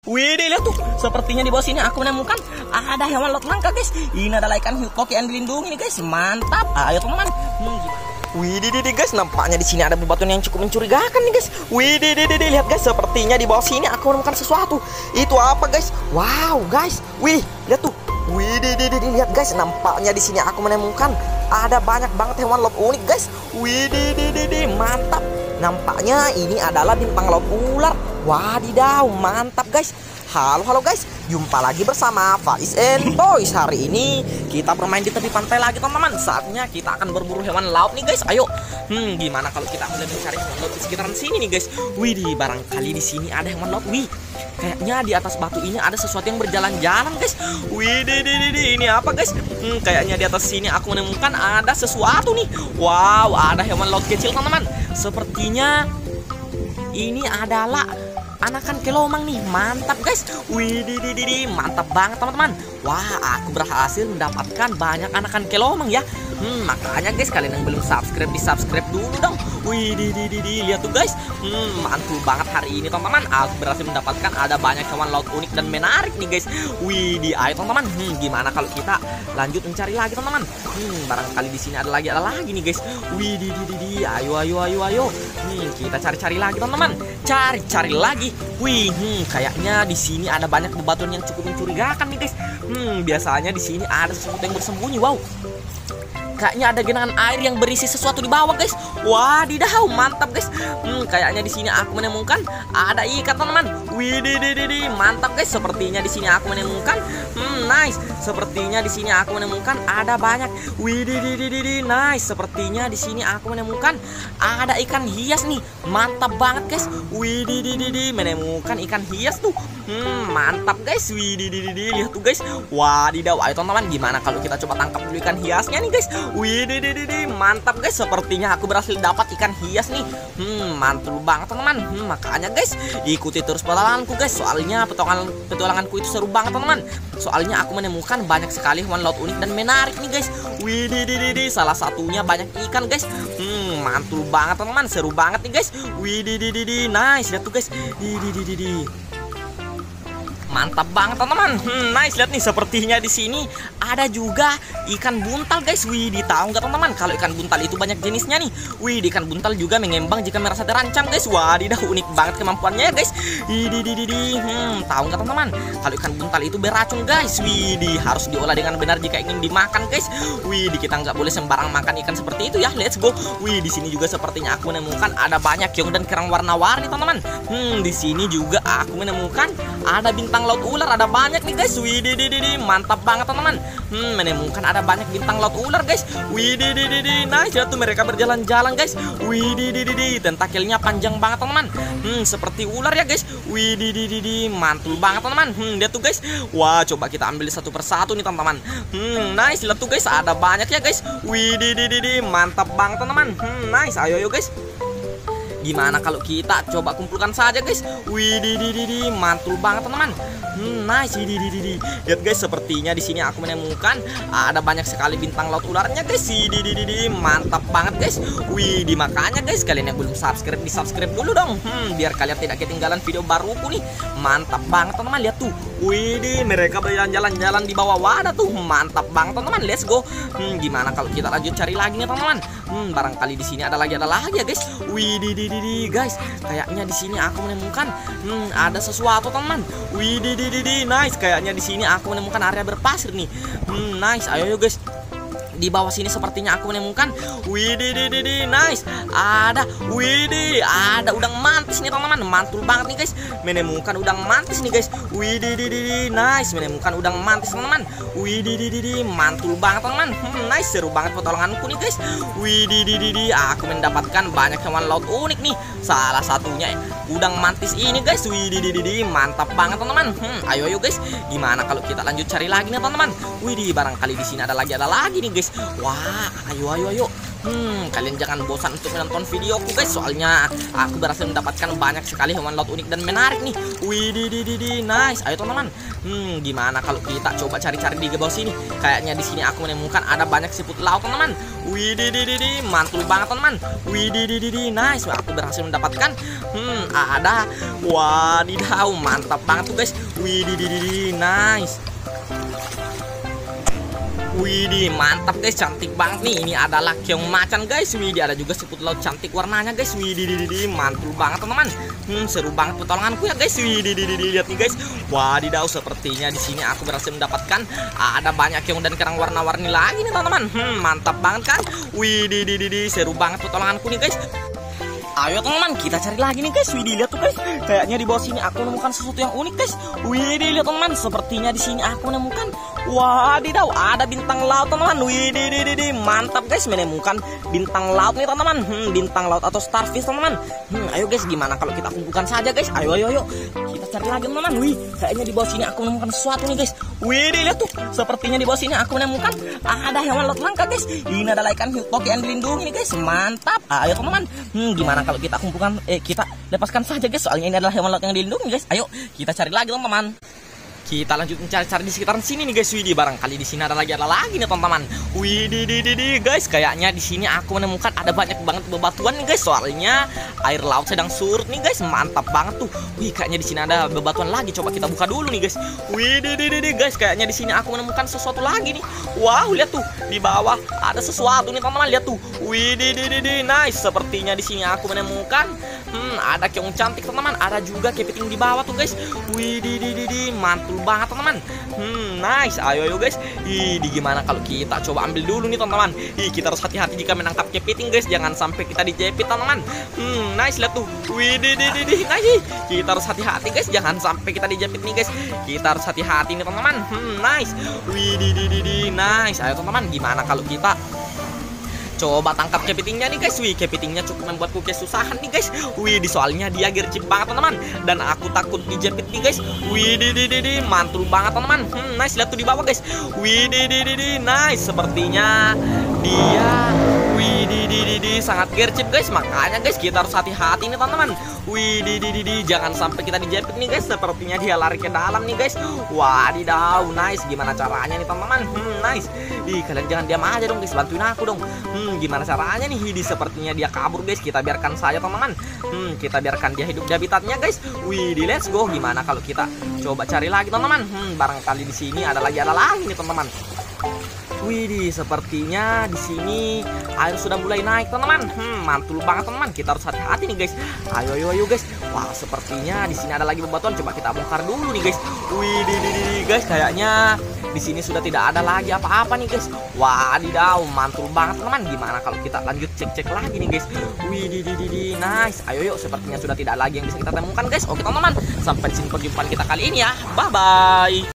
Wih, lihat tuh, sepertinya di bawah sini aku menemukan ada hewan laut langka, guys. Ini adalah ikan hiu toki yang dilindungi nih, guys. Mantap. Ayo teman-teman. Wih, guys, nampaknya di sini ada bebatuan yang cukup mencurigakan nih, guys. Wih, lihat guys, sepertinya di bawah sini aku menemukan sesuatu. Itu apa, guys? Wow, guys. Wih, lihat tuh. Wih, lihat guys, nampaknya di sini aku menemukan ada banyak banget hewan laut unik, guys. Wih, mantap. Nampaknya ini adalah bintang laut ular. Wadidaw, mantap guys. Halo guys, jumpa lagi bersama Faiz and Toys. Hari ini kita bermain di tepi pantai lagi teman-teman. Saatnya kita akan berburu hewan laut nih guys. Ayo, gimana kalau kita mulai mencari hewan laut di sekitaran sini nih guys. Wih, barangkali di sini ada hewan laut. Wih, kayaknya di atas batu ini ada sesuatu yang berjalan-jalan guys. Wih, ini apa guys? Kayaknya di atas sini aku menemukan ada sesuatu nih. Wow, ada hewan laut kecil teman-teman. Sepertinya ini adalah anakan kelomang nih. Mantap guys. Wih, mantap banget teman-teman. Wah, aku berhasil mendapatkan banyak anakan kelomang ya. Makanya guys, kalian yang belum subscribe, di subscribe dulu dong. Wih, lihat tuh guys. Mantul banget hari ini teman-teman. Aku berhasil mendapatkan ada banyak hewan laut unik dan menarik nih guys. Wih, ayo teman-teman. Gimana kalau kita lanjut mencari lagi teman-teman? Barangkali di sini ada lagi nih guys. Wih, ayo. Kita cari-cari lagi teman-teman. Cari lagi. Wih, kayaknya di sini ada banyak bebatuan yang cukup mencurigakan nih guys. Biasanya di sini ada sesuatu yang bersembunyi. Wow. Kayaknya ada genangan air yang berisi sesuatu di bawah guys. Wadidaw, mantap guys. Kayaknya di sini aku menemukan ada ikan teman-teman. Wih, mantap guys. Sepertinya di sini aku menemukan nice. Sepertinya di sini aku menemukan ada banyak. Wih, nice. Sepertinya di sini aku menemukan ada ikan hias nih. Mantap banget guys. Wih, menemukan ikan hias tuh. Mantap guys. Wih, lihat tuh guys. Wadidaw, ayo teman-teman, gimana kalau kita coba tangkap dulu ikan hiasnya nih guys. Wih, mantap guys. Sepertinya aku berhasil dapat ikan hias nih. Mantul banget teman-teman. Makanya guys, ikuti terus petualanganku guys. Soalnya petualanganku itu seru banget teman-teman. Soalnya aku menemukan banyak sekali hewan laut unik dan menarik nih guys. Wih, salah satunya banyak ikan guys. Mantul banget teman-teman. Seru banget nih guys. Wih, nice. Lihat tuh guys. Mantap banget teman-teman. Nice, lihat nih, sepertinya di sini ada juga ikan buntal guys. Wih, tahu nggak teman-teman kalau ikan buntal itu banyak jenisnya nih. Wih, ikan buntal juga mengembang jika merasa terancam guys. Wadidaw, unik banget kemampuannya ya guys. Tahu nggak teman-teman kalau ikan buntal itu beracun guys. Wih, harus diolah dengan benar jika ingin dimakan guys. Wih, kita nggak boleh sembarang makan ikan seperti itu ya. Let's go. Wih, di sini juga sepertinya aku menemukan ada banyak keong dan kerang warna-warni teman-teman. Di sini juga aku menemukan ada bintang laut ular, ada banyak nih guys. Wih, mantap banget teman-teman. Menemukan ada banyak bintang laut ular guys. Wih, nice. Lihat tuh mereka berjalan-jalan guys. Wih, tentakelnya panjang banget teman-teman. Seperti ular ya guys. Wih, mantul banget teman-teman. Lihat tuh guys. Wah, coba kita ambil satu persatu nih teman-teman. Nice. Lihat tuh guys, ada banyak ya guys. Wih, mantap banget teman-teman. Nice. Ayo guys. Gimana kalau kita coba kumpulkan saja guys. Wih, mantul banget teman-teman. Nice. Lihat guys, sepertinya di sini aku menemukan ada banyak sekali bintang laut ularnya guys. Mantap banget guys. Wih, makanya guys, kalian yang belum subscribe, di subscribe dulu dong. Biar kalian tidak ketinggalan video baruku nih. Mantap banget teman-teman. Lihat tuh. Wih, mereka berjalan-jalan di bawah wadah tuh. Mantap banget teman-teman. Let's go. Gimana kalau kita lanjut cari lagi nih teman-teman. Barangkali di sini ada lagi ya guys. Wih, guys, kayaknya di sini aku menemukan ada sesuatu teman. Wih, nice. Kayaknya di sini aku menemukan area berpasir nih. Nice. Ayo guys. Di bawah sini sepertinya aku menemukan. Wih, nice. Ada udang mantis nih teman-teman. Mantul banget nih guys. Menemukan udang mantis nih guys. Wih, nice. Menemukan udang mantis teman-teman. Wih, mantul banget teman-teman. Nice, seru banget petualanganku nih guys. Wih, aku mendapatkan banyak hewan laut unik nih. Salah satunya udang mantis ini guys. Wih, mantap banget teman-teman. Ayo guys. Gimana kalau kita lanjut cari lagi nih teman-teman? Wih, barangkali di sini ada lagi nih guys. guys. Wah, ayo. Kalian jangan bosan untuk menonton videoku guys, soalnya aku berhasil mendapatkan banyak sekali hewan laut unik dan menarik nih. Widih, nice. Ayo teman-teman. Gimana kalau kita coba cari-cari di bawah sini? Kayaknya di sini aku menemukan ada banyak siput laut teman-teman. Widih, mantul banget teman-teman. Widih, nice. Aku berhasil mendapatkan ada, wadidaw, mantap banget tuh guys. Widih, nice. Widih, mantap guys, cantik banget nih. Ini adalah keong macan guys. Widih, ada juga siput laut cantik warnanya guys. Widih, mantul banget teman-teman. Seru banget petualanganku ya guys. Widih, lihat nih guys. Wadidaw, sepertinya di sini aku berhasil mendapatkan ada banyak keong dan kerang warna-warni lagi nih teman-teman. Mantap banget kan. Widih, seru banget petualanganku nih guys. Ayo teman-teman, kita cari lagi nih guys. Widih, lihat tuh guys. Kayaknya di bawah sini aku menemukan sesuatu yang unik guys. Widih, lihat teman-teman. Sepertinya di sini aku menemukan, wadidaw, ada bintang laut teman-teman. Widih, mantap guys, menemukan bintang laut nih teman-teman. Bintang laut atau starfish teman-teman. Ayo guys, gimana kalau kita kumpulkan saja guys? Ayo. Kita cari lagi teman-teman. Wih, kayaknya di bawah sini aku menemukan sesuatu nih guys. Widih, lihat tuh. Sepertinya di bawah sini aku menemukan ada hewan laut langka guys. Ini adalah ikan hiu toki yang dilindungi nih guys. Mantap. Ayo teman-teman. Gimana kalau kita kumpulkan, kita lepaskan saja guys, soalnya ini adalah hewan laut yang dilindungi guys. Ayo kita cari lagi teman-teman. Kita lanjut mencari-cari di sekitaran sini nih guys. Widih, barangkali di sini ada lagi nih teman-teman. Widih, guys, kayaknya di sini aku menemukan ada banyak banget bebatuan nih guys. Soalnya air laut sedang surut nih guys. Mantap banget tuh. Wih, kayaknya di sini ada bebatuan lagi. Coba kita buka dulu nih guys. Widih, guys, kayaknya di sini aku menemukan sesuatu lagi nih. Wow, lihat tuh di bawah ada sesuatu nih teman-teman. Lihat tuh. Widih, nice. Sepertinya di sini aku menemukan ada keong cantik teman-teman. Ada juga kepiting di bawah tuh guys. Widih, mantul banget teman-teman. Nice. Ayo guys. Gimana kalau kita coba ambil dulu nih teman-teman. Kita harus hati-hati jika menangkap kepiting guys. Jangan sampai kita dijepit teman-teman. Nice, lihat tuh. Widih, nice. Kita harus hati-hati guys. Jangan sampai kita dijepit nih guys. Kita harus hati-hati nih teman-teman. Nice. Widih, nice. Ayo teman-teman, gimana kalau kita coba tangkap kepitingnya nih guys. Wih, kepitingnya cukup membuatku kesusahan nih guys. Wih, soalnya dia gercep banget teman-teman. Dan aku takut dijepit nih guys. Widih, mantul banget teman-teman. Nice, lihat tuh di bawah guys. Widih, nice. Sepertinya dia, widih, sangat gercep guys. Makanya guys, kita harus hati-hati nih teman-teman. Widih, jangan sampai kita dijepit nih guys. Sepertinya dia lari ke dalam nih guys. Wadidaw, nice. Gimana caranya nih teman-teman? Nice. Kalian jangan diam aja dong guys, bantuin aku dong. Gimana caranya nih? Sepertinya dia kabur guys. Kita biarkan saja teman-teman. Kita biarkan dia hidup di habitatnya guys. Widih, let's go. Gimana kalau kita coba cari lagi teman-teman? Barangkali di sini ada lagi nih teman-teman. Widih, sepertinya di sini air sudah mulai naik teman-teman. Mantul banget teman-teman. Kita harus hati-hati nih guys. Ayo guys. Wah, sepertinya di sini ada lagi bebatuan. Coba kita bongkar dulu nih guys. Widih, guys, kayaknya di sini sudah tidak ada lagi apa-apa nih guys. Wadidaw, mantul banget teman-teman. Gimana kalau kita lanjut cek-cek lagi nih guys. Widih, nice. Ayo, sepertinya sudah tidak lagi yang bisa kita temukan guys. Oke teman-teman, sampai di sini perjumpaan kita kali ini ya. Bye bye.